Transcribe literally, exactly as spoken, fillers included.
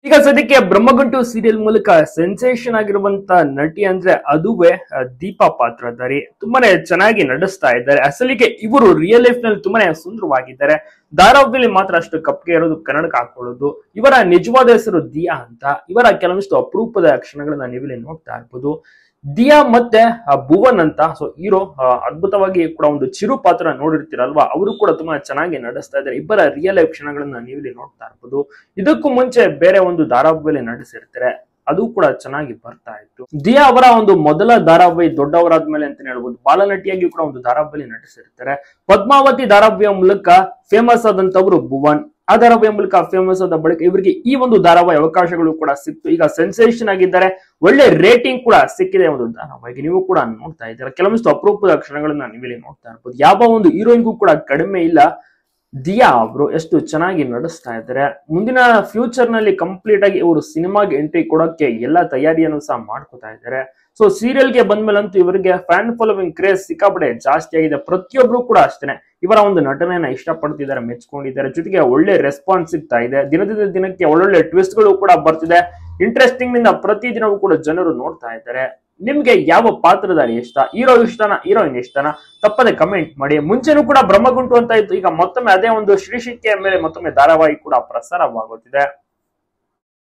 ಈಗ ಸದ್ಯಕ್ಕೆ ಬ್ರಹ್ಮಗಂಟು ಸೀರಿಯಲ್ ಮೂಲಕ ಸೆನ್ಸೇಷನ್ ಆಗಿರುವಂತ ನಟಿ ಅಂದ್ರೆ ಅದುವೇ ದೀಪಾ ಪಾತ್ರಧಾರಿ. ತುಂಬಾನೇ ಚೆನ್ನಾಗಿ ನಡೆಸ್ತಾ ಇದ್ದಾರೆ. ಅಸಲಿಗೆ ಇವರು ರಿಯಲ್ ಲೈಫ್ ನಲ್ಲಿ ತುಂಬಾನೇ ಸುಂದರವಾಗಿದ್ದಾರೆ. ಧಾರಾವಾಹಿಯಲ್ಲಿ ಮಾತ್ರ ಅಷ್ಟು ಕಪ್ಪಿಗೆ ಇರೋದು, ಕನ್ನಡಕ್ಕೆ ಹಾಕೊಳ್ಳೋದು. ಇವರ ನಿಜವಾದ ಹೆಸರು ದಿಯಾ ಅಂತ. ಇವರ ಕೆಲವೊಂದಿಷ್ಟು ಅಪರೂಪದ ಕ್ಷಣಗಳನ್ನ ನೀವಿಲ್ಲಿ ನೋಡ್ತಾ ಇರ್ಬೋದು. ದಿಯಾ ಮತ್ತೆ ಭುವನ್ ಅಂತ ಸೊ ಹೀರೋ ಅದ್ಭುತವಾಗಿ ಕೂಡ ಒಂದು ಚಿರು ಪಾತ್ರ ನೋಡಿರ್ತೀರಲ್ವಾ, ಅವರು ಕೂಡ ತುಂಬಾ ಚೆನ್ನಾಗಿ ನಡೆಸ್ತಾ ಇದ್ದಾರೆ. ಇಬ್ಬರ ರಿಯಲ್ ಲೈಫ್ ಕ್ಷಣಗಳನ್ನ ನೀವಿಲ್ಲಿ ನೋಡ್ತಾ ಇರ್ಬೋದು. ಇದಕ್ಕೂ ಮುಂಚೆ ಬೇರೆ ಒಂದು ಧಾರಾವಾಹಿಯಲ್ಲಿ ನಡೆಸಿರ್ತಾರೆ, ಅದು ಕೂಡ ಚೆನ್ನಾಗಿ ಬರ್ತಾ ಇತ್ತು. ದಿಯಾ ಅವರ ಒಂದು ಮೊದಲ ಧಾರಾವಾಹಿ ದೊಡ್ಡವರಾದ್ಮೇಲೆ ಅಂತ ಹೇಳ್ಬೋದು. ಬಾಲನಟಿಯಾಗಿ ಕೂಡ ಒಂದು ಧಾರಾವಾಹಿಯಲ್ಲಿ ನಟಿಸಿರ್ತಾರೆ. ಪದ್ಮಾವತಿ ಧಾರಾವಾಹಿಯ ಮೂಲಕ ಫೇಮಸ್ ಆದಂತವರು ಭುವನ್. ಆ ಧಾರಾವಾಹಿಯ ಮೂಲಕ ಫೇಮಸ್ ಆದ ಬಳಿಕ ಇವರಿಗೆ ಈ ಒಂದು ಧಾರಾವಾಹಿ ಅವಕಾಶಗಳು ಕೂಡ ಸಿಕ್ತು. ಈಗ ಸೆನ್ಸೇಷನ್ ಆಗಿದ್ದಾರೆ, ಒಳ್ಳೆ ರೇಟಿಂಗ್ ಕೂಡ ಸಿಕ್ಕಿದೆ ಒಂದು ಧಾರಾವಾಹಿಗೆ. ನೀವು ಕೂಡ ನೋಡ್ತಾ ಇದ್ದೀರಾ, ಕೆಲವೊಂದಿಷ್ಟು ಅಪರೂಪದ ಕ್ಷಣಗಳನ್ನ ನೀವಿಲ್ಲಿ ನೋಡ್ತಾ ಇರ್ಬೋದು. ಯಾವ ಒಂದು ಹೀರೋಯಿನ್ಗೂ ಕೂಡ ಕಡಿಮೆ ಇಲ್ಲ. ದಿಯಾ ಅವರು ಎಷ್ಟು ಚೆನ್ನಾಗಿ ನಡೆಸ್ತಾ ಇದ್ದಾರೆ. ಮುಂದಿನ ಫ್ಯೂಚರ್ ನಲ್ಲಿ ಕಂಪ್ಲೀಟ್ ಆಗಿ ಇವರು ಸಿನಿಮಾಗೆ ಎಂಟ್ರಿ ಕೊಡೋಕೆ ಎಲ್ಲಾ ತಯಾರಿಯನ್ನು ಸಹ ಮಾಡ್ಕೋತಾ ಇದ್ದಾರೆ. ಸೊ ಸೀರಿಯಲ್ಗೆ ಬಂದ್ಮೇಲಂತೂ ಇವರಿಗೆ ಫ್ಯಾನ್ ಫಾಲೋವಿಂಗ್ ಕ್ರೇಜ್ ಸಿಕ್ಕಾಪಟ್ಟೆ ಜಾಸ್ತಿ ಆಗಿದೆ. ಪ್ರತಿಯೊಬ್ರು ಕೂಡ ಅಷ್ಟೇನೆ ಇವರ ಒಂದು ನಟನೆಯನ್ನ ಇಷ್ಟಪಡ್ತಿದ್ದಾರೆ, ಮೆಚ್ಕೊಂಡಿದ್ದಾರೆ. ಜೊತೆಗೆ ಒಳ್ಳೆ ರೆಸ್ಪಾನ್ಸ್ ಸಿಗ್ತಾ ಇದೆ. ದಿನದಿಂದ ದಿನಕ್ಕೆ ಒಳ್ಳೊಳ್ಳೆ ಟ್ವಿಸ್ಟ್ ಗಳು ಕೂಡ ಬರ್ತಿದೆ. ಇಂಟ್ರೆಸ್ಟಿಂಗ್ ನಿಂದ ಪ್ರತಿ ದಿನವೂ ಕೂಡ ಜನರು ನೋಡ್ತಾ ಇದ್ದಾರೆ. ನಿಮ್ಗೆ ಯಾವ ಪಾತ್ರಧಾರಿ ಇಷ್ಟ? ಹೀರೋ ಇಷ್ಟನಾ, ಹೀರೋಯಿನ್ ಇಷ್ಟನಾ? ತಪ್ಪದೆ ಕಮೆಂಟ್ ಮಾಡಿ. ಮುಂಚೆನೂ ಕೂಡ ಬ್ರಹ್ಮಗುಂಟು ಅಂತ ಇತ್ತು, ಈಗ ಮತ್ತೊಮ್ಮೆ ಅದೇ ಒಂದು ಶ್ರೀಶಕ್ತಿಯ ಮೇಲೆ ಮತ್ತೊಮ್ಮೆ ಧಾರಾವಾಹಿ ಕೂಡ ಪ್ರಸಾರವಾಗುತ್ತಿದೆ.